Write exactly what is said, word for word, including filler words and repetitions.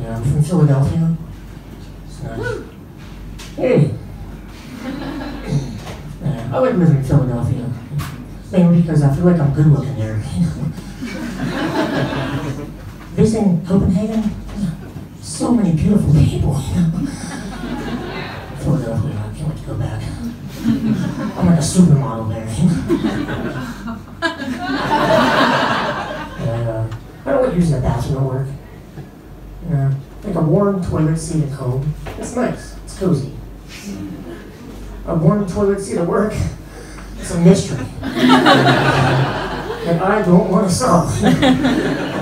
Yeah, I'm from Philadelphia. It's nice. Hey! Yeah, I like living in Philadelphia. Mainly because I feel like I'm good looking there. Visiting Copenhagen, so many beautiful people. Philadelphia, I can't wait to go back. I'm like a supermodel there. And, uh, I don't like using the bathroom at work. Yeah, like a warm toilet seat at home. It's nice. It's cozy. A warm toilet seat at work. It's a mystery that I don't want to solve.